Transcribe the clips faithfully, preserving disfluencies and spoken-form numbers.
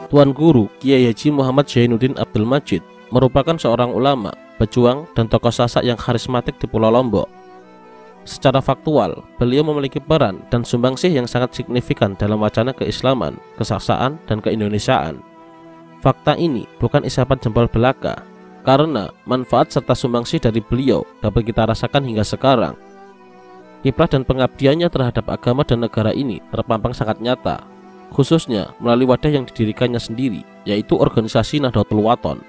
Tuan Guru Kiai Haji Muhammad Zainuddin Abdul Majid merupakan seorang ulama, pejuang, dan tokoh Sasak yang karismatik di Pulau Lombok. Secara faktual, beliau memiliki peran dan sumbangsih yang sangat signifikan dalam wacana keislaman, kesaksaan, dan keindonesiaan. Fakta ini bukan isapan jempol belaka, karena manfaat serta sumbangsih dari beliau dapat kita rasakan hingga sekarang. Kiprah dan pengabdiannya terhadap agama dan negara ini terpampang sangat nyata, khususnya melalui wadah yang didirikannya sendiri, yaitu organisasi Nahdlatul Wathon.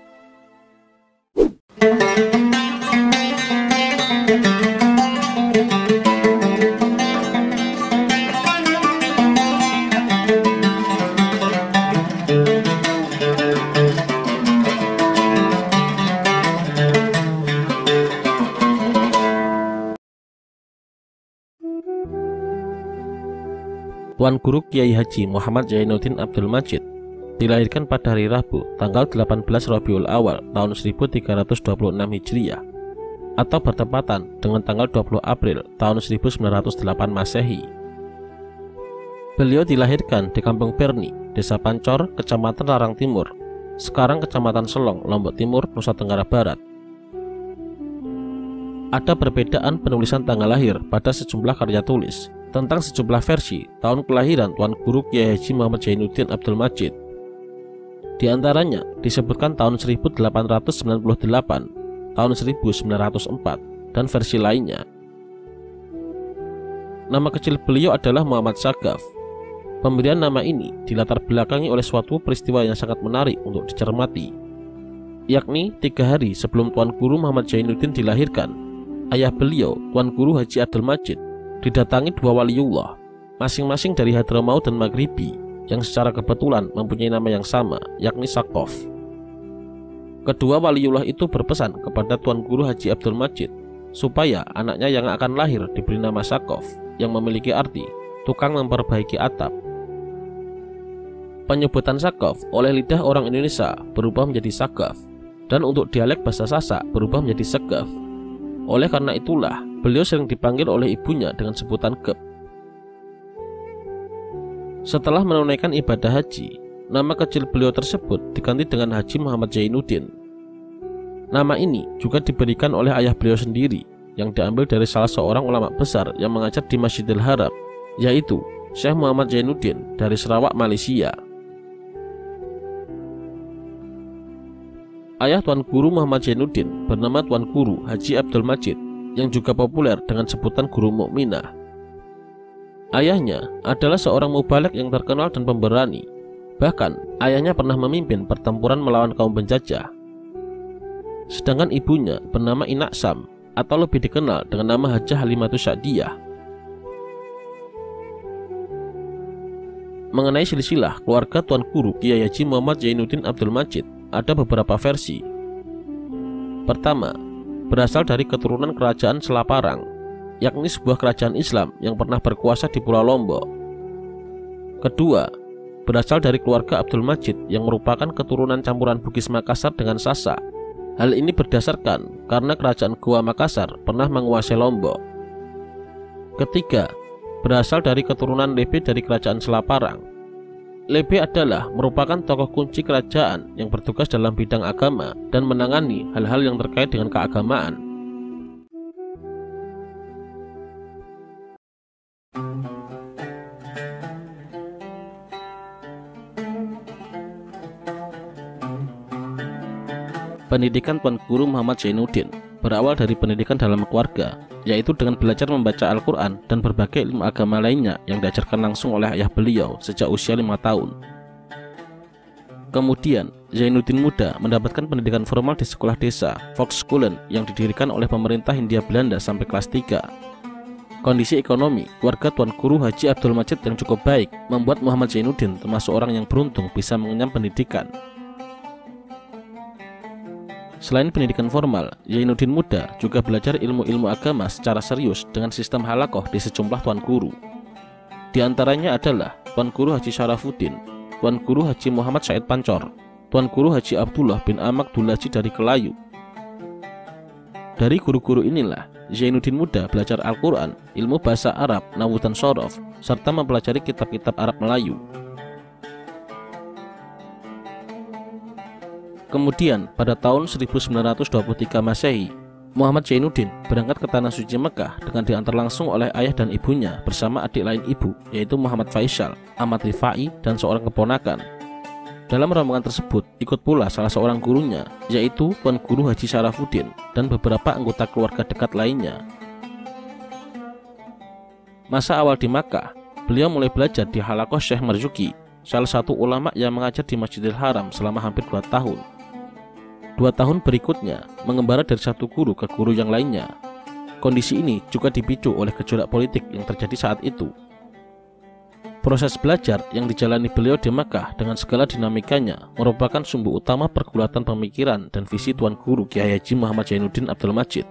Tuan Guru Kiai Haji Muhammad Zainuddin Abdul Majid dilahirkan pada hari Rabu tanggal delapan belas Rabiul Awal tahun seribu tiga ratus dua puluh enam Hijriah atau bertepatan dengan tanggal dua puluh April tahun seribu sembilan ratus delapan Masehi. Beliau dilahirkan di Kampung Perni, Desa Pancor, Kecamatan Larang Timur, sekarang Kecamatan Selong, Lombok Timur, Nusa Tenggara Barat. Ada perbedaan penulisan tanggal lahir pada sejumlah karya tulis tentang sejumlah versi tahun kelahiran Tuan Guru Kiai Haji Muhammad Zainuddin Abdul Majid. Di antaranya disebutkan tahun seribu delapan ratus sembilan puluh delapan, tahun seribu sembilan ratus empat, dan versi lainnya. Nama kecil beliau adalah Muhammad Sagaf. Pemberian nama ini dilatar belakangi oleh suatu peristiwa yang sangat menarik untuk dicermati, yakni tiga hari sebelum Tuan Guru Muhammad Zainuddin dilahirkan, ayah beliau, Tuan Guru Haji Abdul Majid, didatangi dua waliullah, masing-masing dari Hadramaut dan Maghribi, yang secara kebetulan mempunyai nama yang sama, yakni Sakof. Kedua waliullah itu berpesan kepada Tuan Guru Haji Abdul Majid supaya anaknya yang akan lahir diberi nama Sakof, yang memiliki arti tukang memperbaiki atap. Penyebutan Sakof oleh lidah orang Indonesia berubah menjadi Sagaf, dan untuk dialek bahasa Sasak berubah menjadi Segaf. Oleh karena itulah beliau sering dipanggil oleh ibunya dengan sebutan Gep. Setelah menunaikan ibadah haji, nama kecil beliau tersebut diganti dengan Haji Muhammad Zainuddin. Nama ini juga diberikan oleh ayah beliau sendiri, yang diambil dari salah seorang ulama besar yang mengajar di Masjidil Haram, yaitu Syekh Muhammad Zainuddin dari Sarawak, Malaysia. Ayah Tuan Guru Muhammad Zainuddin bernama Tuan Guru Haji Abdul Majid, yang juga populer dengan sebutan Guru Mukminah. Ayahnya adalah seorang mubalek yang terkenal dan pemberani. Bahkan ayahnya pernah memimpin pertempuran melawan kaum penjajah. Sedangkan ibunya bernama Inak Sam, atau lebih dikenal dengan nama Hajah Halimatus Sa'diyah. Mengenai silsilah keluarga Tuan Guru Kiai Haji Muhammad Zainuddin Abdul Majid, ada beberapa versi. Pertama, berasal dari keturunan kerajaan Selaparang, yakni sebuah kerajaan Islam yang pernah berkuasa di Pulau Lombok. Kedua, berasal dari keluarga Abdul Majid yang merupakan keturunan campuran Bugis Makassar dengan Sasak. Hal ini berdasarkan karena kerajaan Goa Makassar pernah menguasai Lombok. Ketiga, berasal dari keturunan Lebe dari kerajaan Selaparang. Lebe adalah merupakan tokoh kunci kerajaan yang bertugas dalam bidang agama dan menangani hal-hal yang terkait dengan keagamaan. Pendidikan Tuan Guru Muhammad Zainuddin berawal dari pendidikan dalam keluarga, yaitu dengan belajar membaca Al-Quran dan berbagai ilmu agama lainnya yang diajarkan langsung oleh ayah beliau sejak usia lima tahun. Kemudian, Zainuddin muda mendapatkan pendidikan formal di sekolah desa Volksskolen yang didirikan oleh pemerintah Hindia Belanda sampai kelas tiga. Kondisi ekonomi keluarga Tuan Guru Haji Abdul Majid yang cukup baik membuat Muhammad Zainuddin termasuk orang yang beruntung bisa mengenyam pendidikan. Selain pendidikan formal, Zainuddin muda juga belajar ilmu-ilmu agama secara serius dengan sistem halakoh di sejumlah Tuan Guru. Di antaranya adalah Tuan Guru Haji Syarafuddin, Tuan Guru Haji Muhammad Said Pancor, Tuan Guru Haji Abdullah bin Amak Dulaji dari Kelayu. Dari guru-guru inilah Zainuddin muda belajar Al-Quran, ilmu bahasa Arab, Nahwu dan Shorof, serta mempelajari kitab-kitab Arab Melayu. Kemudian pada tahun seribu sembilan ratus dua puluh tiga Masehi, Muhammad Zainuddin berangkat ke Tanah Suci Mekah dengan diantar langsung oleh ayah dan ibunya bersama adik lain ibu, yaitu Muhammad Faisal, Ahmad Rifai, dan seorang keponakan. Dalam rombongan tersebut ikut pula salah seorang gurunya, yaitu Tuan Guru Haji Syarafuddin, dan beberapa anggota keluarga dekat lainnya. Masa awal di Makkah, beliau mulai belajar di Halaqah Syekh Marzuki, salah satu ulama yang mengajar di Masjidil Haram selama hampir dua tahun. Dua tahun berikutnya, mengembara dari satu guru ke guru yang lainnya. Kondisi ini juga dipicu oleh gejolak politik yang terjadi saat itu. Proses belajar yang dijalani beliau di Makkah dengan segala dinamikanya merupakan sumber utama pergulatan pemikiran dan visi Tuan Guru Kiai Haji Muhammad Zainuddin Abdul Majid.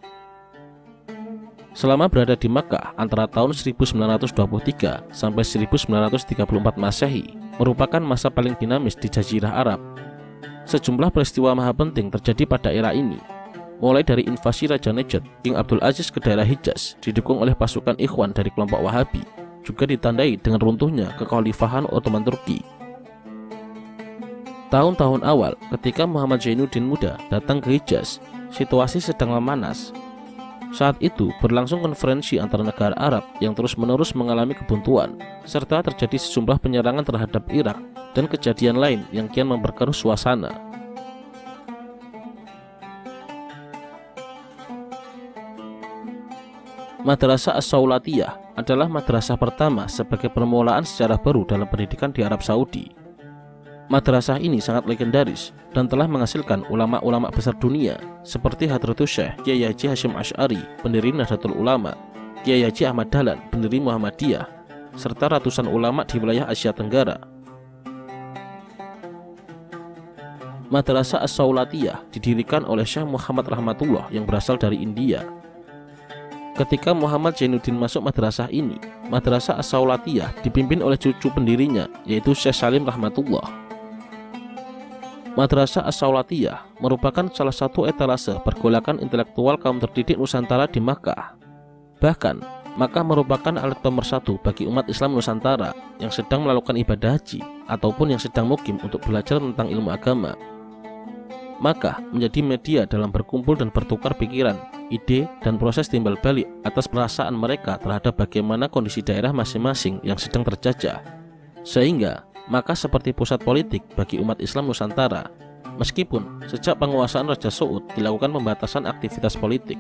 Selama berada di Makkah antara tahun seribu sembilan ratus dua puluh tiga sampai seribu sembilan ratus tiga puluh empat Masehi merupakan masa paling dinamis di Jazirah Arab. Sejumlah peristiwa maha penting terjadi pada era ini, mulai dari invasi Raja Najd King Abdul Aziz ke daerah Hijaz didukung oleh pasukan Ikhwan dari kelompok Wahabi, juga ditandai dengan runtuhnya kekhalifahan Ottoman Turki. Tahun-tahun awal ketika Muhammad Zainuddin muda datang ke Hijaz, situasi sedang memanas. Saat itu berlangsung konferensi antara negara Arab yang terus-menerus mengalami kebuntuan, serta terjadi sejumlah penyerangan terhadap Irak dan kejadian lain yang kian memperkeruh suasana. Madrasah As-Saulatiyah adalah madrasah pertama sebagai permulaan sejarah baru dalam pendidikan di Arab Saudi. Madrasah ini sangat legendaris dan telah menghasilkan ulama-ulama besar dunia seperti Hadratus Syekh Kiai Haji Hasyim Asy'ari, pendiri Nahdlatul Ulama, Kiai Haji Ahmad Dahlan, pendiri Muhammadiyah, serta ratusan ulama di wilayah Asia Tenggara. Madrasah As-Saulatiyah didirikan oleh Syekh Muhammad Rahmatullah yang berasal dari India. Ketika Muhammad Zainuddin masuk madrasah ini, Madrasah As-Saulatiyah dipimpin oleh cucu pendirinya, yaitu Syekh Salim Rahmatullah. Madrasah As-Saulatiyah merupakan salah satu etalase pergolakan intelektual kaum terdidik Nusantara di Makkah. Bahkan, Makkah merupakan alat pemersatu bagi umat Islam Nusantara yang sedang melakukan ibadah haji ataupun yang sedang mukim untuk belajar tentang ilmu agama. Makkah menjadi media dalam berkumpul dan bertukar pikiran, ide, dan proses timbal balik atas perasaan mereka terhadap bagaimana kondisi daerah masing-masing yang sedang terjajah. Sehingga Makkah seperti pusat politik bagi umat Islam Nusantara, meskipun sejak penguasaan Raja Saud dilakukan pembatasan aktivitas politik.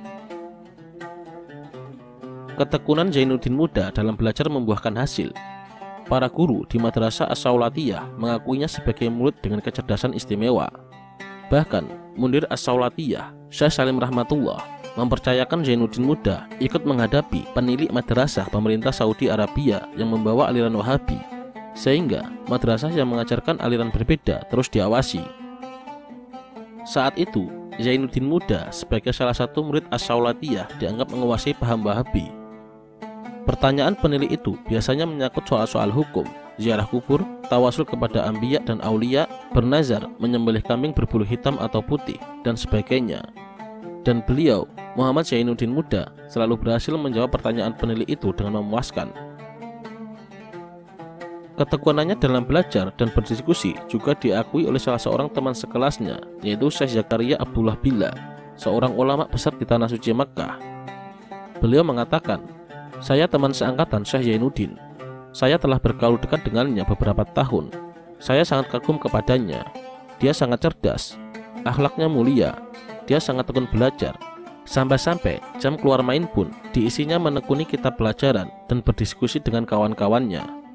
Ketekunan Zainuddin muda dalam belajar membuahkan hasil. Para guru di Madrasah As-Saulatiyah mengakuinya sebagai murid dengan kecerdasan istimewa. Bahkan, Mundir As-Saulatiyah, Syekh Salim Rahmatullah, mempercayakan Zainuddin muda ikut menghadapi penilik madrasah pemerintah Saudi Arabia yang membawa aliran Wahabi, sehingga madrasah yang mengajarkan aliran berbeda terus diawasi. Saat itu, Zainuddin muda sebagai salah satu murid As-Saulatiyah dianggap menguasai paham Wahabi. Pertanyaan penilik itu biasanya menyangkut soal-soal hukum, ziarah kubur, tawasul kepada anbiya dan aulia, bernazar, menyembelih kambing berbulu hitam atau putih, dan sebagainya. Dan beliau, Muhammad Zainuddin muda, selalu berhasil menjawab pertanyaan penilik itu dengan memuaskan. Ketekunannya dalam belajar dan berdiskusi juga diakui oleh salah seorang teman sekelasnya, yaitu Syekh Zakaria Abdullah Billah, seorang ulama besar di Tanah Suci Makkah. Beliau mengatakan, "Saya teman seangkatan Syekh Zainuddin. Saya telah bergaul dekat dengannya beberapa tahun. Saya sangat kagum kepadanya. Dia sangat cerdas, akhlaknya mulia, dia sangat tekun belajar. Sampai-sampai jam keluar main pun diisinya menekuni kitab pelajaran dan berdiskusi dengan kawan-kawannya.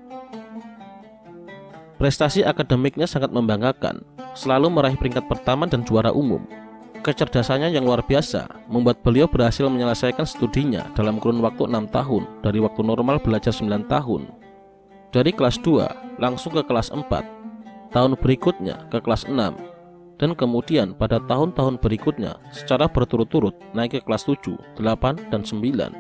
Prestasi akademiknya sangat membanggakan, selalu meraih peringkat pertama dan juara umum. Kecerdasannya yang luar biasa membuat beliau berhasil menyelesaikan studinya dalam kurun waktu enam tahun dari waktu normal belajar sembilan tahun. Dari kelas dua langsung ke kelas empat, tahun berikutnya ke kelas enam, dan kemudian pada tahun-tahun berikutnya secara berturut-turut naik ke kelas tujuh, delapan, dan sembilan.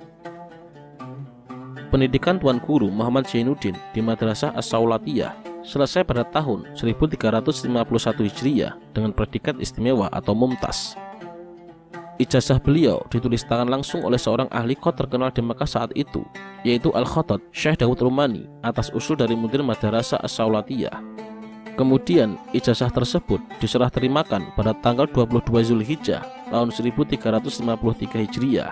Pendidikan Tuan Guru Muhammad Zainuddin di Madrasah As-Saulatiyah selesai pada tahun seribu tiga ratus lima puluh satu Hijriah dengan predikat istimewa atau mumtaz. Ijazah beliau ditulis tangan langsung oleh seorang ahli qot terkenal di Makkah saat itu, yaitu Al-Khattat Syekh Daud Rumani, atas usul dari mudir Madrasah As-Saulatiyah. Kemudian ijazah tersebut diserah terimakan pada tanggal dua puluh dua Zulhijjah tahun seribu tiga ratus lima puluh tiga Hijriah.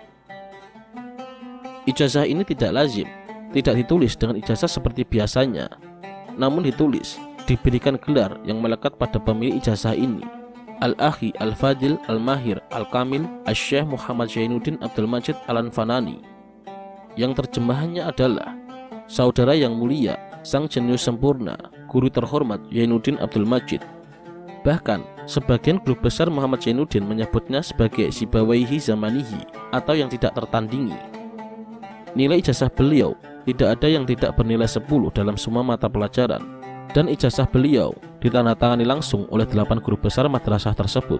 Ijazah ini tidak lazim, tidak ditulis dengan ijazah seperti biasanya, namun ditulis, diberikan gelar yang melekat pada pemilik ijazah ini, Al-Akhi Al-Fadil Al-Mahir Al-Kamil Asy-Syaikh Muhammad Zainuddin Abdul Majid Al-Anfanani, yang terjemahannya adalah Saudara yang mulia, Sang Jenius Sempurna, Guru terhormat Zainuddin Abdul Majid. Bahkan, sebagian guru besar Muhammad Zainuddin menyebutnya sebagai Sibawaihi Zamanihi atau yang tidak tertandingi. Nilai ijazah beliau tidak ada yang tidak bernilai sepuluh dalam semua mata pelajaran, dan ijazah beliau ditandatangani langsung oleh delapan guru besar madrasah tersebut.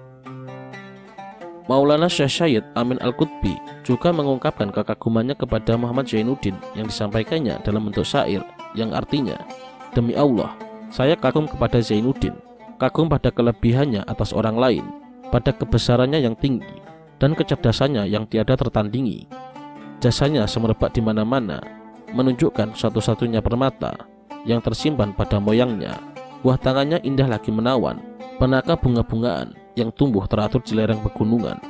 Maulana Syekh Syed Amin Al-Qutbi juga mengungkapkan kekagumannya kepada Muhammad Zainuddin yang disampaikannya dalam bentuk syair yang artinya, demi Allah, saya kagum kepada Zainuddin, kagum pada kelebihannya atas orang lain, pada kebesarannya yang tinggi, dan kecerdasannya yang tiada tertandingi. Jasanya semerbak di mana-mana, menunjukkan satu-satunya permata yang tersimpan pada moyangnya. Buah tangannya indah lagi menawan, penaka bunga-bungaan yang tumbuh teratur di lereng pegunungan.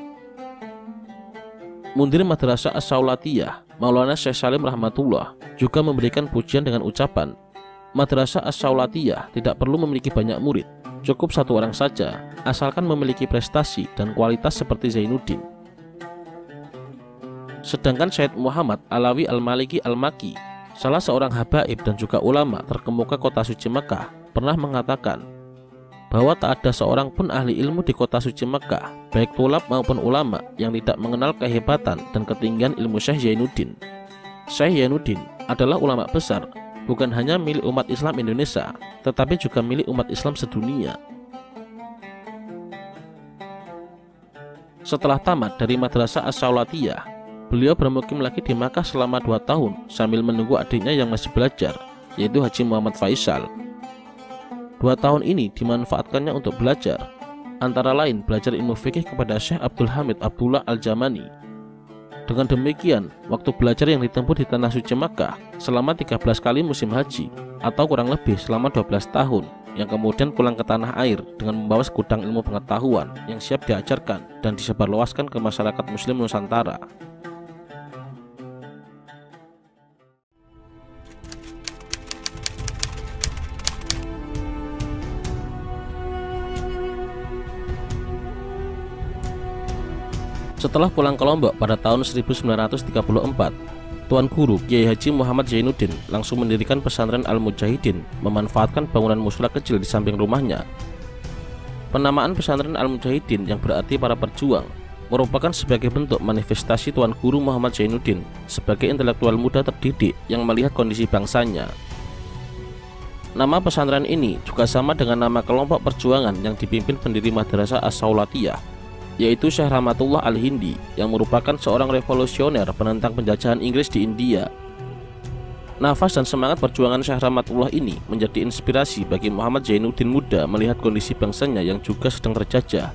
Mundir Madrasah As-Saulatiyah, Maulana Syekh Salim Rahmatullah, juga memberikan pujian dengan ucapan, Madrasah As-Saulatiyah tidak perlu memiliki banyak murid, cukup satu orang saja, asalkan memiliki prestasi dan kualitas seperti Zainuddin. Sedangkan Syed Muhammad Alawi Al-Maliki Al-Maki, salah seorang habaib dan juga ulama terkemuka kota suci Mekah, pernah mengatakan bahwa tak ada seorang pun ahli ilmu di kota suci Mekah, baik tulab maupun ulama, yang tidak mengenal kehebatan dan ketinggian ilmu Syekh Zainuddin. Syekh Zainuddin adalah ulama besar, bukan hanya milik umat Islam Indonesia, tetapi juga milik umat Islam sedunia. Setelah tamat dari Madrasah As-Saulatiyah, beliau bermukim lagi di Makkah selama dua tahun sambil menunggu adiknya yang masih belajar, yaitu Haji Muhammad Faisal. Dua tahun ini dimanfaatkannya untuk belajar, antara lain belajar ilmu fikih kepada Syekh Abdul Hamid Abdullah Al-Jamani. Dengan demikian, waktu belajar yang ditempuh di Tanah Suci Makkah selama tiga belas kali musim haji, atau kurang lebih selama dua belas tahun, yang kemudian pulang ke tanah air dengan membawa segudang ilmu pengetahuan yang siap diajarkan dan disebarluaskan ke masyarakat muslim Nusantara. Setelah pulang ke Lombok pada tahun seribu sembilan ratus tiga puluh empat, Tuan Guru Kiai Haji Muhammad Zainuddin langsung mendirikan pesantren Al-Mujahidin, memanfaatkan bangunan mushola kecil di samping rumahnya. Penamaan pesantren Al-Mujahidin yang berarti para perjuang merupakan sebagai bentuk manifestasi Tuan Guru Muhammad Zainuddin sebagai intelektual muda terdidik yang melihat kondisi bangsanya. Nama pesantren ini juga sama dengan nama kelompok perjuangan yang dipimpin pendiri Madrasah As-Saulatiyah, yaitu Syekh Rahmatullah Al-Hindi, yang merupakan seorang revolusioner penentang penjajahan Inggris di India. Nafas dan semangat perjuangan Syekh Rahmatullah ini menjadi inspirasi bagi Muhammad Zainuddin muda melihat kondisi bangsanya yang juga sedang terjajah.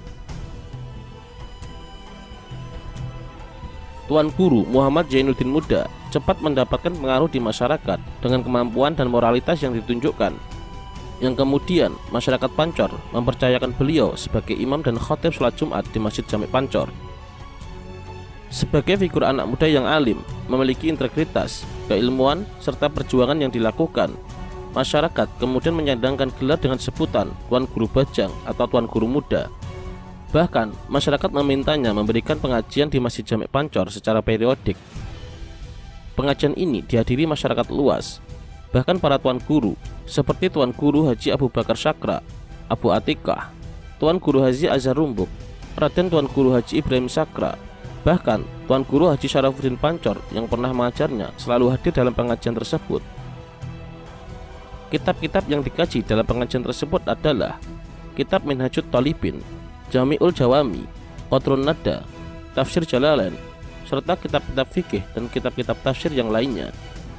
Tuan Guru Muhammad Zainuddin muda cepat mendapatkan pengaruh di masyarakat dengan kemampuan dan moralitas yang ditunjukkan, yang kemudian masyarakat Pancor mempercayakan beliau sebagai imam dan khatib sholat Jumat di Masjid Jami Pancor. Sebagai figur anak muda yang alim, memiliki integritas, keilmuan, serta perjuangan yang dilakukan, masyarakat kemudian menyandangkan gelar dengan sebutan Tuan Guru Bajang atau Tuan Guru Muda. Bahkan, masyarakat memintanya memberikan pengajian di Masjid Jami Pancor secara periodik. Pengajian ini dihadiri masyarakat luas. Bahkan para Tuan Guru seperti Tuan Guru Haji Abu Bakar Syakra, Abu Atikah, Tuan Guru Haji Azhar Rumbuk, Raden Tuan Guru Haji Ibrahim Sakra, bahkan Tuan Guru Haji Syarafuddin Pancor yang pernah mengajarnya selalu hadir dalam pengajian tersebut. Kitab-kitab yang dikaji dalam pengajian tersebut adalah Kitab Minhajut Thalibin, Jami'ul Jawami, Qatrun Nada, Tafsir Jalalain, serta kitab-kitab fikih dan kitab-kitab tafsir yang lainnya.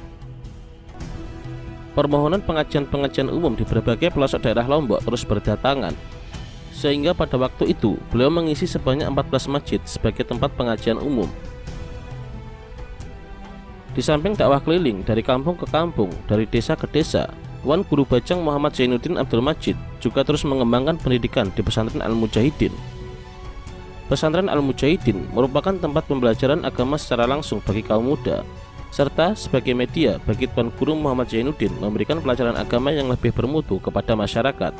Permohonan pengajian-pengajian umum di berbagai pelosok daerah Lombok terus berdatangan, sehingga pada waktu itu beliau mengisi sebanyak empat belas masjid sebagai tempat pengajian umum. Di samping dakwah keliling dari kampung ke kampung, dari desa ke desa, Tuan Guru Bajang Muhammad Zainuddin Abdul Majid juga terus mengembangkan pendidikan di Pesantren Al-Mujahidin. Pesantren Al-Mujahidin merupakan tempat pembelajaran agama secara langsung bagi kaum muda, serta sebagai media bagi Tuan Guru Muhammad Zainuddin memberikan pelajaran agama yang lebih bermutu kepada masyarakat.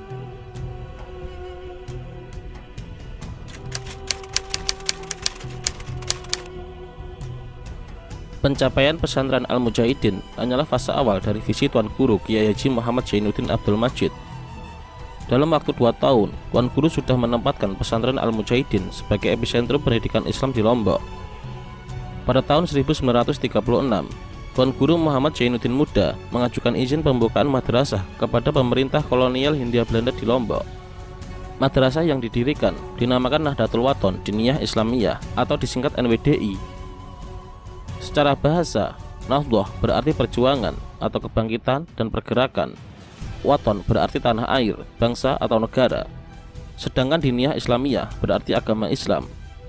Pencapaian Pesantren Al-Mujahidin hanyalah fase awal dari visi Tuan Guru Kiai Haji Muhammad Zainuddin Abdul Majid. Dalam waktu dua tahun, Tuan Guru sudah menempatkan Pesantren Al-Mujahidin sebagai epicentrum pendidikan Islam di Lombok. Pada tahun seribu sembilan ratus tiga puluh enam, Tuan Guru Muhammad Zainuddin Muda mengajukan izin pembukaan madrasah kepada pemerintah kolonial Hindia Belanda di Lombok. Madrasah yang didirikan dinamakan Nahdlatul Wathon Diniyah Islamiyah atau disingkat N W D I. Secara bahasa, Nahdlah berarti perjuangan atau kebangkitan dan pergerakan. Wathon berarti tanah air, bangsa atau negara. Sedangkan Diniyah Islamiyah berarti agama Islam.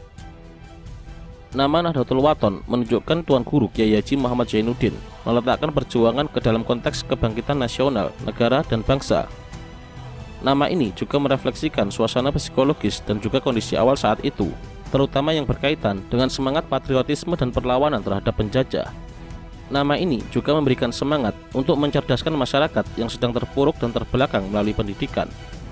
Nama Nahdlatul Wathon menunjukkan Tuan Guru Kiai Haji Muhammad Zainuddin meletakkan perjuangan ke dalam konteks kebangkitan nasional, negara, dan bangsa. Nama ini juga merefleksikan suasana psikologis dan juga kondisi awal saat itu, terutama yang berkaitan dengan semangat patriotisme dan perlawanan terhadap penjajah. Nama ini juga memberikan semangat untuk mencerdaskan masyarakat yang sedang terpuruk dan terbelakang melalui pendidikan.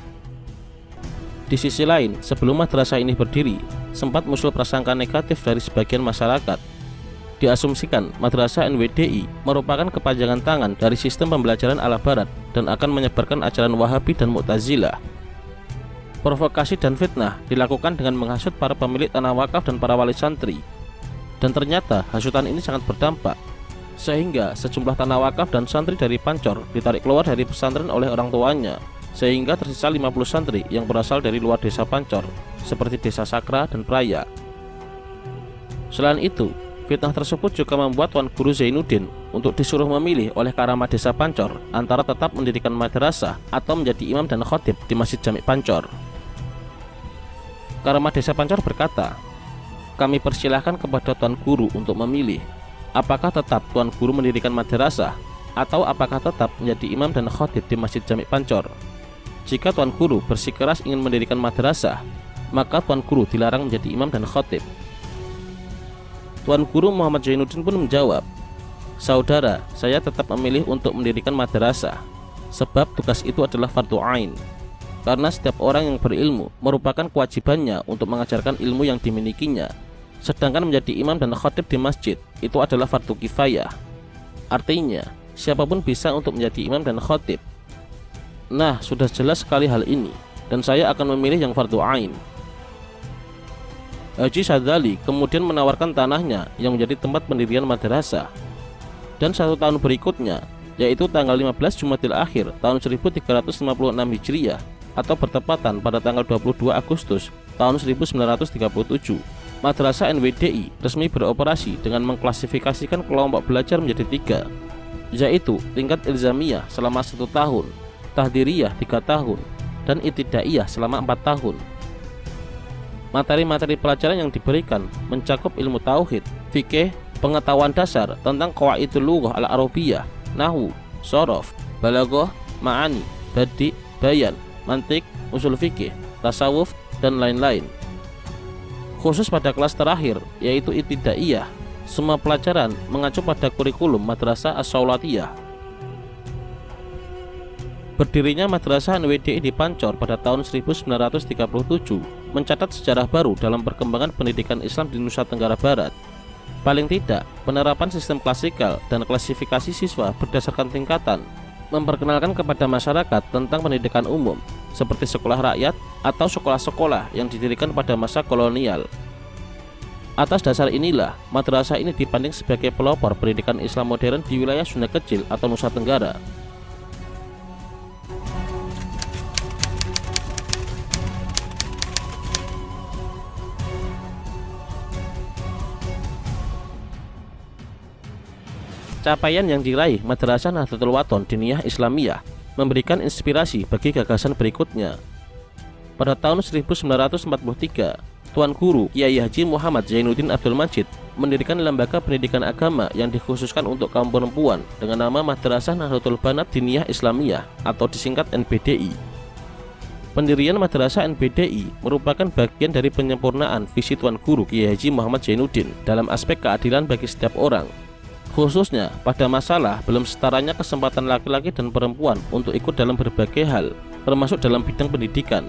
Di sisi lain, sebelum madrasah ini berdiri, sempat muncul prasangka negatif dari sebagian masyarakat. Diasumsikan madrasah N W D I merupakan kepanjangan tangan dari sistem pembelajaran ala barat dan akan menyebarkan ajaran Wahabi dan Mu'tazilah. Provokasi dan fitnah dilakukan dengan menghasut para pemilik tanah wakaf dan para wali santri. Dan ternyata hasutan ini sangat berdampak, sehingga sejumlah tanah wakaf dan santri dari Pancor ditarik keluar dari pesantren oleh orang tuanya, sehingga tersisa lima puluh santri yang berasal dari luar desa Pancor, seperti desa Sakra dan Praya. Selain itu, fitnah tersebut juga membuat Tuan Guru Zainuddin untuk disuruh memilih oleh Karamat Desa Pancor antara tetap mendirikan madrasah atau menjadi imam dan khotib di Masjid Jami Pancor. Karamat Desa Pancor berkata, "Kami persilahkan kepada Tuan Guru untuk memilih, apakah tetap Tuan Guru mendirikan madrasah atau apakah tetap menjadi imam dan khotib di Masjid Jami Pancor. Jika Tuan Guru bersikeras ingin mendirikan madrasah, maka Tuan Guru dilarang menjadi imam dan khotib." Tuan Guru Muhammad Zainuddin pun menjawab, "Saudara, saya tetap memilih untuk mendirikan madrasah, sebab tugas itu adalah fardu ain. Karena setiap orang yang berilmu merupakan kewajibannya untuk mengajarkan ilmu yang dimilikinya, sedangkan menjadi imam dan khotib di masjid itu adalah fardu kifayah. Artinya, siapapun bisa untuk menjadi imam dan khotib. Nah, sudah jelas sekali hal ini, dan saya akan memilih yang fardu ain." Haji Sadzali kemudian menawarkan tanahnya yang menjadi tempat pendirian madrasah. Dan satu tahun berikutnya, yaitu tanggal lima belas Jumadil Akhir tahun seribu tiga ratus lima puluh enam Hijriah, atau bertepatan pada tanggal dua puluh dua Agustus tahun seribu sembilan ratus tiga puluh tujuh, Madrasah N W D I resmi beroperasi dengan mengklasifikasikan kelompok belajar menjadi tiga, yaitu tingkat ilzamiyah selama satu tahun, tahdiriyah tiga tahun, dan ibtidaiyah selama empat tahun. Materi-materi pelajaran yang diberikan mencakup ilmu tauhid, fikih, pengetahuan dasar tentang qawaidul lughah al-arabiyah, nahwu, shorof, balaghah, ma'ani, badi', bayan, mantik, usul fikih, tasawuf, dan lain-lain. Khusus pada kelas terakhir, yaitu ibtidaiyah, semua pelajaran mengacu pada kurikulum Madrasah As-Saulatiyah. Berdirinya Madrasah N W D I di Pancor pada tahun seribu sembilan ratus tiga puluh tujuh mencatat sejarah baru dalam perkembangan pendidikan Islam di Nusa Tenggara Barat. Paling tidak, penerapan sistem klasikal dan klasifikasi siswa berdasarkan tingkatan memperkenalkan kepada masyarakat tentang pendidikan umum, seperti sekolah rakyat atau sekolah-sekolah yang didirikan pada masa kolonial. Atas dasar inilah, madrasah ini dipandang sebagai pelopor pendidikan Islam modern di wilayah Sunda Kecil atau Nusa Tenggara. Capaian yang diraih Madrasah Nahdlatul Wathon Diniyah Islamiyah memberikan inspirasi bagi gagasan berikutnya. Pada tahun seribu sembilan ratus empat puluh tiga, Tuan Guru Kiai Haji Muhammad Zainuddin Abdul Majid mendirikan lembaga pendidikan agama yang dikhususkan untuk kaum perempuan dengan nama Madrasah Nahdlatul Banat Diniyah Islamiyah atau disingkat N B D I. Pendirian Madrasah N B D I merupakan bagian dari penyempurnaan visi Tuan Guru Kiai Haji Muhammad Zainuddin dalam aspek keadilan bagi setiap orang, khususnya pada masalah belum setaranya kesempatan laki-laki dan perempuan untuk ikut dalam berbagai hal, termasuk dalam bidang pendidikan.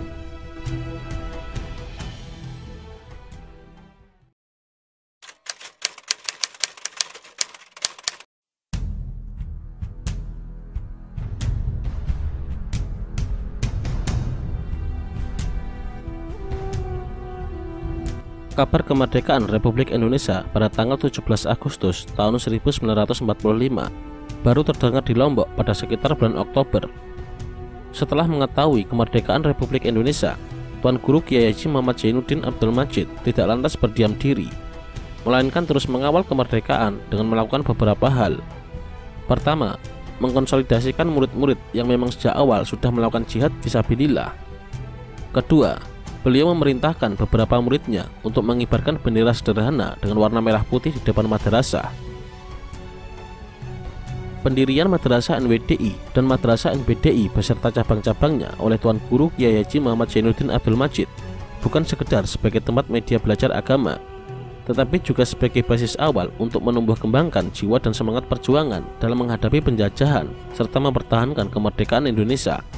Kabar kemerdekaan Republik Indonesia pada tanggal tujuh belas Agustus tahun seribu sembilan ratus empat puluh lima baru terdengar di Lombok pada sekitar bulan Oktober. Setelah mengetahui kemerdekaan Republik Indonesia, Tuan Guru Kiai Haji Muhammad Zainuddin Abdul Majid tidak lantas berdiam diri, melainkan terus mengawal kemerdekaan dengan melakukan beberapa hal. Pertama, mengkonsolidasikan murid-murid yang memang sejak awal sudah melakukan jihad fisabilillah. Kedua, beliau memerintahkan beberapa muridnya untuk mengibarkan bendera sederhana dengan warna merah putih di depan madrasah. Pendirian Madrasah N W D I dan Madrasah N B D I beserta cabang-cabangnya oleh Tuan Guru Kiai Haji Muhammad Zainuddin Abdul Majid bukan sekedar sebagai tempat media belajar agama, tetapi juga sebagai basis awal untuk menumbuh kembangkan jiwa dan semangat perjuangan dalam menghadapi penjajahan serta mempertahankan kemerdekaan Indonesia.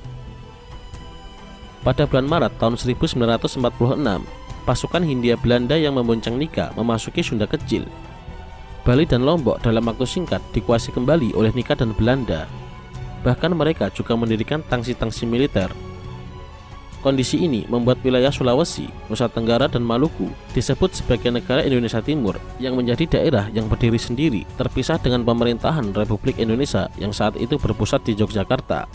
Pada bulan Maret tahun seribu sembilan ratus empat puluh enam, pasukan Hindia Belanda yang membonceng Nika memasuki Sunda Kecil. Bali dan Lombok dalam waktu singkat dikuasai kembali oleh Nika dan Belanda. Bahkan mereka juga mendirikan tangsi-tangsi militer. Kondisi ini membuat wilayah Sulawesi, Nusa Tenggara, dan Maluku disebut sebagai negara Indonesia Timur yang menjadi daerah yang berdiri sendiri, terpisah dengan pemerintahan Republik Indonesia yang saat itu berpusat di Yogyakarta.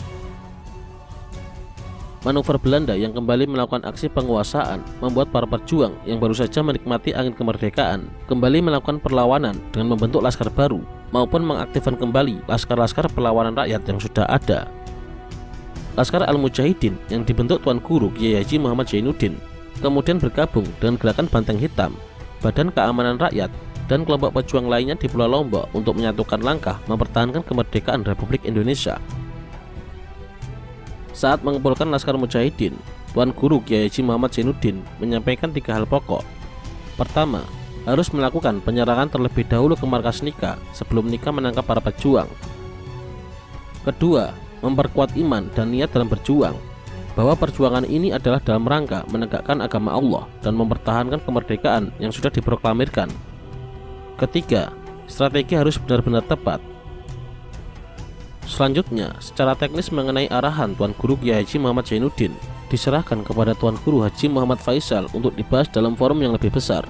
Manuver Belanda yang kembali melakukan aksi penguasaan membuat para pejuang yang baru saja menikmati angin kemerdekaan kembali melakukan perlawanan dengan membentuk laskar baru maupun mengaktifkan kembali laskar-laskar perlawanan rakyat yang sudah ada. Laskar Al-Mujahidin yang dibentuk Tuan Guru Kiai Haji Muhammad Zainuddin kemudian bergabung dengan Gerakan Banteng Hitam, Badan Keamanan Rakyat, dan kelompok pejuang lainnya di Pulau Lombok untuk menyatukan langkah mempertahankan kemerdekaan Republik Indonesia. Saat mengumpulkan Laskar Mujahidin, Tuan Guru Kiai Haji Muhammad Zainuddin menyampaikan tiga hal pokok. Pertama, harus melakukan penyerangan terlebih dahulu ke markas Nika sebelum Nika menangkap para pejuang. Kedua, memperkuat iman dan niat dalam berjuang, bahwa perjuangan ini adalah dalam rangka menegakkan agama Allah dan mempertahankan kemerdekaan yang sudah diproklamirkan. Ketiga, strategi harus benar-benar tepat. Selanjutnya, secara teknis mengenai arahan Tuan Guru Kiai Haji Muhammad Zainuddin diserahkan kepada Tuan Guru Haji Muhammad Faisal untuk dibahas dalam forum yang lebih besar.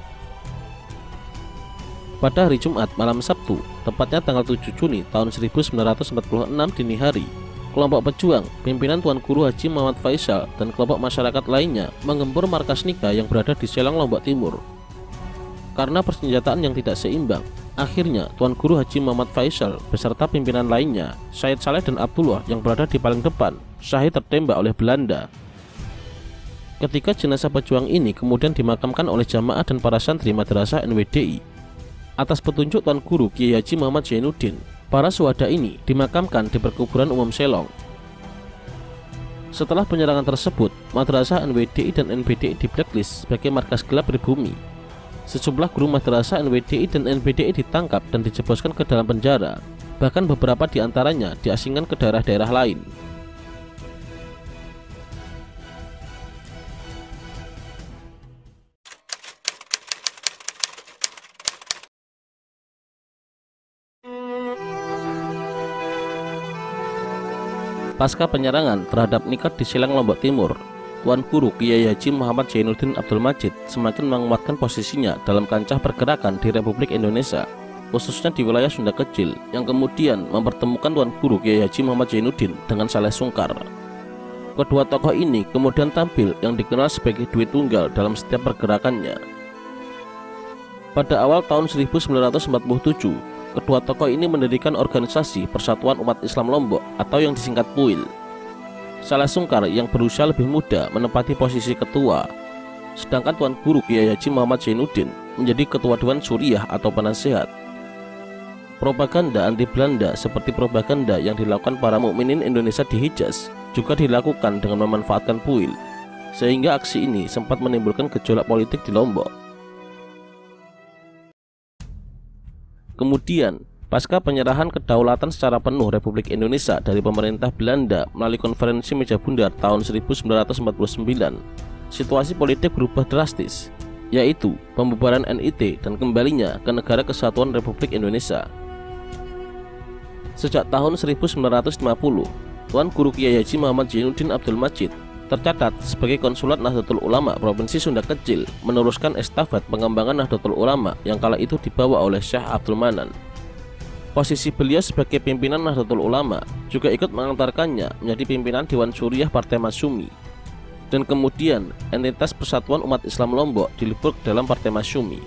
Pada hari Jumat malam Sabtu, tepatnya tanggal tujuh Juni tahun seribu sembilan ratus empat puluh enam dini hari, kelompok pejuang pimpinan Tuan Guru Haji Muhammad Faisal dan kelompok masyarakat lainnya menggempur markas Nika yang berada di Selang, Lombok Timur. Karena persenjataan yang tidak seimbang, akhirnya Tuan Guru Haji Muhammad Faisal beserta pimpinan lainnya, Said Saleh dan Abdullah yang berada di paling depan, syahid tertembak oleh Belanda. Ketika jenazah pejuang ini kemudian dimakamkan oleh jamaah dan para santri Madrasah N W D I, atas petunjuk Tuan Guru Kiai Haji Muhammad Zainuddin, para syuhada ini dimakamkan di perkuburan umum Selong. Setelah penyerangan tersebut, Madrasah N W D I dan N B D I di blacklist sebagai markas gelap pribumi. Sejumlah guru Madrasah N W D I dan N B D I ditangkap dan dijebloskan ke dalam penjara. Bahkan beberapa di antaranya diasingkan ke daerah-daerah lain. Pasca penyerangan terhadap Nika di Selang, Lombok Timur, Tuan Guru Kiai Haji Muhammad Zainuddin Abdul Majid semakin menguatkan posisinya dalam kancah pergerakan di Republik Indonesia, khususnya di wilayah Sunda Kecil, yang kemudian mempertemukan Tuan Guru Kiai Haji Muhammad Zainuddin dengan Saleh Sungkar. Kedua tokoh ini kemudian tampil yang dikenal sebagai duit tunggal dalam setiap pergerakannya. Pada awal tahun seribu sembilan ratus empat puluh tujuh, kedua tokoh ini mendirikan organisasi Persatuan Umat Islam Lombok atau yang disingkat P U I L. Saleh Sungkar yang berusia lebih muda menempati posisi ketua, sedangkan Tuan Guru Kiai Haji Muhammad Zainuddin menjadi Ketua Dewan Suriah atau penasehat. Propaganda anti Belanda seperti propaganda yang dilakukan para mukminin Indonesia di Hijaz juga dilakukan dengan memanfaatkan puil, sehingga aksi ini sempat menimbulkan gejolak politik di Lombok. Kemudian, pasca penyerahan kedaulatan secara penuh Republik Indonesia dari pemerintah Belanda melalui Konferensi Meja Bundar tahun seribu sembilan ratus empat puluh sembilan, situasi politik berubah drastis, yaitu pembubaran N I T dan kembalinya ke Negara Kesatuan Republik Indonesia. Sejak tahun seribu sembilan ratus lima puluh, Tuan Guru Kiai Haji Muhammad Zainuddin Abdul Majid tercatat sebagai Konsulat Nahdlatul Ulama Provinsi Sunda Kecil, meneruskan estafet pengembangan Nahdlatul Ulama yang kala itu dibawa oleh Syekh Abdul Manan. Posisi beliau sebagai pimpinan Nahdlatul Ulama juga ikut mengantarkannya menjadi pimpinan Dewan Suriah Partai Masyumi, dan kemudian entitas Persatuan Umat Islam Lombok dilebur dalam Partai Masyumi.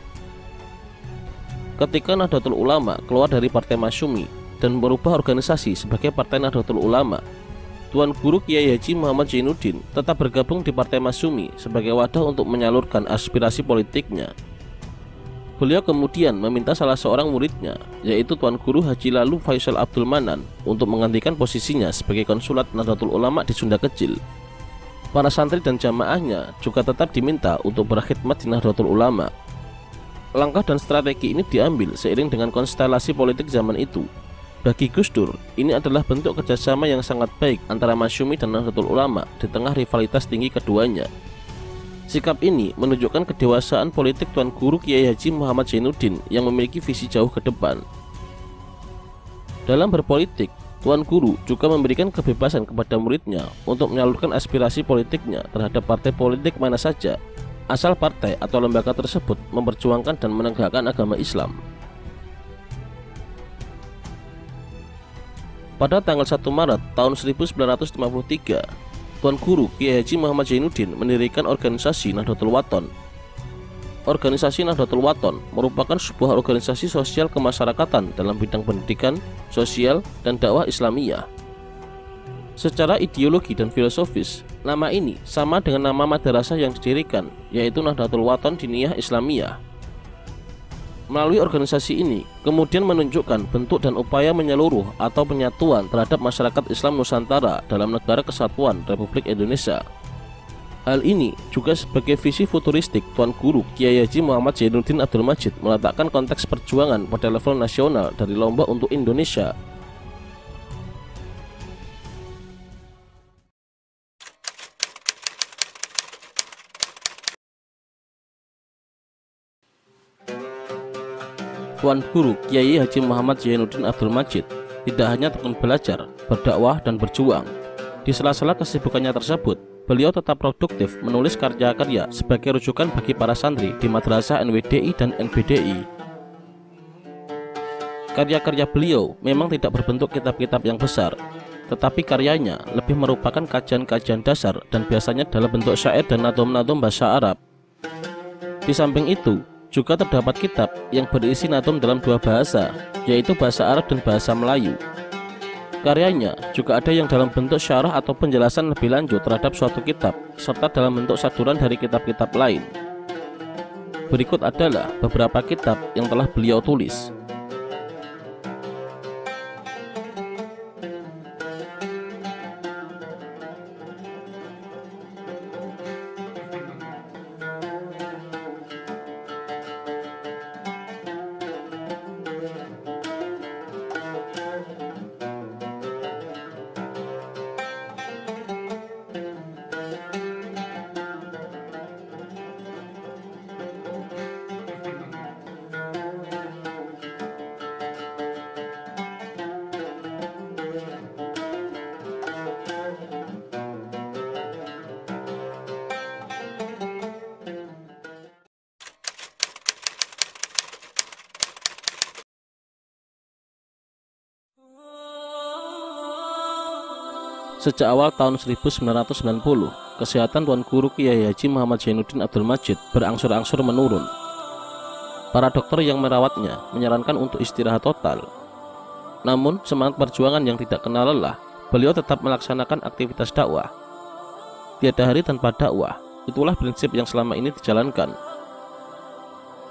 Ketika Nahdlatul Ulama keluar dari Partai Masyumi dan merubah organisasi sebagai Partai Nahdlatul Ulama, Tuan Guru Kiai Haji Muhammad Zainuddin tetap bergabung di Partai Masyumi sebagai wadah untuk menyalurkan aspirasi politiknya. Beliau kemudian meminta salah seorang muridnya, yaitu Tuan Guru Haji Lalu Faisal Abdul Manan, untuk menggantikan posisinya sebagai Konsulat Nahdlatul Ulama di Sunda Kecil. Para santri dan jamaahnya juga tetap diminta untuk berkhidmat di Nahdlatul Ulama. Langkah dan strategi ini diambil seiring dengan konstelasi politik zaman itu. Bagi Gus Dur, ini adalah bentuk kerjasama yang sangat baik antara Masyumi dan Nahdlatul Ulama di tengah rivalitas tinggi keduanya. Sikap ini menunjukkan kedewasaan politik Tuan Guru Kiai Haji Muhammad Zainuddin yang memiliki visi jauh ke depan. Dalam berpolitik, Tuan Guru juga memberikan kebebasan kepada muridnya untuk menyalurkan aspirasi politiknya terhadap partai politik mana saja, asal partai atau lembaga tersebut memperjuangkan dan menegakkan agama Islam. Pada tanggal satu Maret tahun seribu sembilan ratus lima puluh tiga, Tuan Guru Kiai Haji Muhammad Zainuddin mendirikan organisasi Nahdlatul Wathon. Organisasi Nahdlatul Wathon merupakan sebuah organisasi sosial kemasyarakatan dalam bidang pendidikan, sosial, dan dakwah Islamiyah. Secara ideologi dan filosofis, nama ini sama dengan nama madrasah yang didirikan, yaitu Nahdlatul Wathon Diniyah Islamiyah. Melalui organisasi ini, kemudian menunjukkan bentuk dan upaya menyeluruh atau penyatuan terhadap masyarakat Islam Nusantara dalam Negara Kesatuan Republik Indonesia. Hal ini juga sebagai visi futuristik Tuan Guru Kiai Haji Muhammad Zainuddin Abdul Majid meletakkan konteks perjuangan pada level nasional dari Lombok untuk Indonesia. Tuan Guru Kiai Haji Muhammad Zainuddin Abdul Majid tidak hanya tekun belajar, berdakwah, dan berjuang. Di sela-sela kesibukannya tersebut, beliau tetap produktif menulis karya-karya sebagai rujukan bagi para santri di Madrasah N W D I dan N B D I. Karya-karya beliau memang tidak berbentuk kitab-kitab yang besar, tetapi karyanya lebih merupakan kajian-kajian dasar dan biasanya dalam bentuk syair dan nadom-nadom bahasa Arab. Di samping itu, juga terdapat kitab yang berisi nadom dalam dua bahasa, yaitu bahasa Arab dan bahasa Melayu. Karyanya juga ada yang dalam bentuk syarah atau penjelasan lebih lanjut terhadap suatu kitab, serta dalam bentuk saduran dari kitab-kitab lain. Berikut adalah beberapa kitab yang telah beliau tulis. Sejak awal tahun seribu sembilan ratus sembilan puluh, kesehatan Tuan Guru Kiai Haji Muhammad Zainuddin Abdul Majid berangsur-angsur menurun. Para dokter yang merawatnya menyarankan untuk istirahat total. Namun, semangat perjuangan yang tidak kenal lelah, beliau tetap melaksanakan aktivitas dakwah. Tiada hari tanpa dakwah, itulah prinsip yang selama ini dijalankan.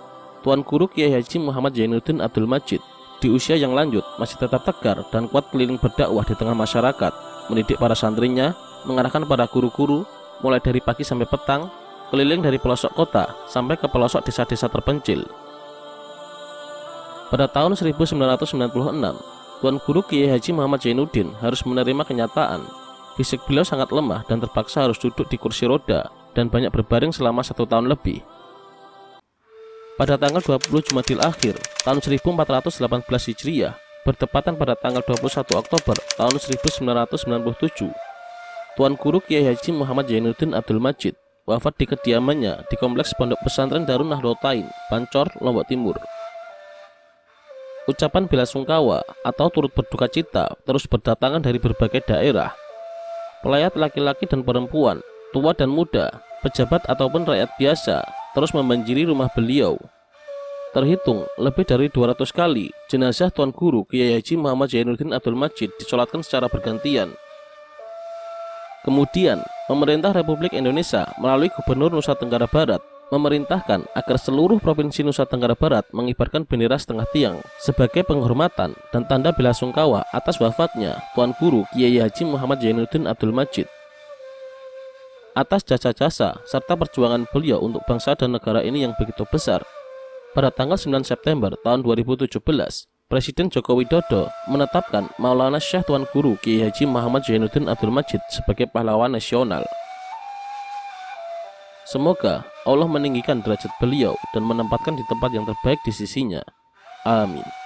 Tuan Guru Kiai Haji Muhammad Zainuddin Abdul Majid di usia yang lanjut masih tetap tegar dan kuat keliling berdakwah di tengah masyarakat, mendidik para santrinya, mengarahkan para guru-guru mulai dari pagi sampai petang, keliling dari pelosok kota sampai ke pelosok desa-desa terpencil. Pada tahun seribu sembilan ratus sembilan puluh enam, Tuan Guru Kiai Haji Muhammad Zainuddin harus menerima kenyataan fisik beliau sangat lemah dan terpaksa harus duduk di kursi roda dan banyak berbaring selama satu tahun lebih. Pada tanggal dua puluh Jumadil Akhir tahun seribu empat ratus delapan belas Hijriah, bertepatan pada tanggal dua puluh satu Oktober tahun seribu sembilan ratus sembilan puluh tujuh, Tuan Guru Kiai Haji Muhammad Zainuddin Abdul Majid wafat di kediamannya di Kompleks Pondok Pesantren Darun Nahdlatain, Pancor, Lombok Timur. Ucapan bela sungkawa atau turut berduka cita terus berdatangan dari berbagai daerah. Pelayat laki-laki dan perempuan, tua dan muda, pejabat ataupun rakyat biasa terus membanjiri rumah beliau. Terhitung lebih dari dua ratus kali jenazah Tuan Guru Kiai Haji Muhammad Zainuddin Abdul Majid disolatkan secara bergantian. Kemudian, pemerintah Republik Indonesia melalui Gubernur Nusa Tenggara Barat memerintahkan agar seluruh provinsi Nusa Tenggara Barat mengibarkan bendera setengah tiang sebagai penghormatan dan tanda bela sungkawa atas wafatnya Tuan Guru Kiai Haji Muhammad Zainuddin Abdul Majid. Atas jasa-jasa serta perjuangan beliau untuk bangsa dan negara ini yang begitu besar, pada tanggal sembilan September tahun dua ribu tujuh belas, Presiden Joko Widodo menetapkan Maulana Syekh Tuan Guru Kiai Haji Muhammad Zainuddin Abdul Majid sebagai pahlawan nasional. Semoga Allah meninggikan derajat beliau dan menempatkan di tempat yang terbaik di sisinya. Amin.